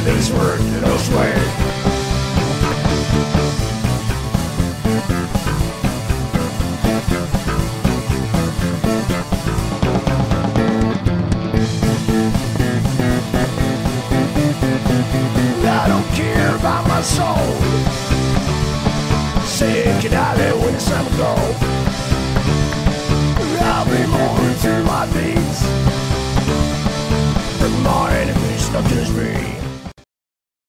this work, no swear. I don't care about my soul. Say, can I let when some go? I'll be mourning through my days.